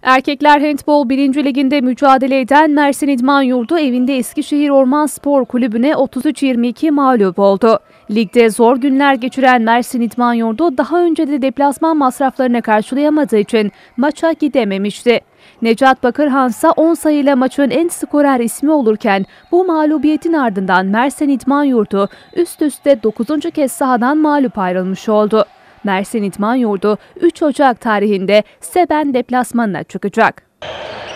Erkekler Handbol 1. Liginde mücadele eden Mersin İdman Yurdu evinde Eskişehir Ormanspor Kulübü'ne 33-22 mağlup oldu. Ligde zor günler geçiren Mersin İdman Yurdu daha önce de deplasman masraflarını karşılayamadığı için maça gidememişti. Necat Bakırhan ise 10 sayıyla maçın en skorer ismi olurken bu mağlubiyetin ardından Mersin İdman Yurdu üst üste 9. kez sahadan mağlup ayrılmış oldu. Mersin İdman Yurdu 3 Ocak tarihinde Seben deplasmanına çıkacak.